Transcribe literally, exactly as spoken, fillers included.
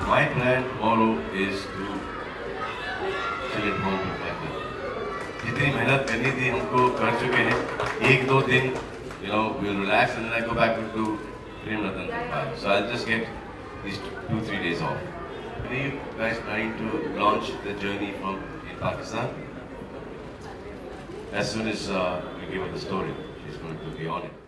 My plan tomorrow is to chill at home with my family. जितनी मेहनत करनी थी हमको कर चुके हैं. एक दो दिन, you know, we'll relax and then I go back to Prem Ratan Vibe. So I'll just get these two, three days off. Are you guys planning to launch the journey from in Pakistan? As soon as uh, we give her the story, she's going to be on it.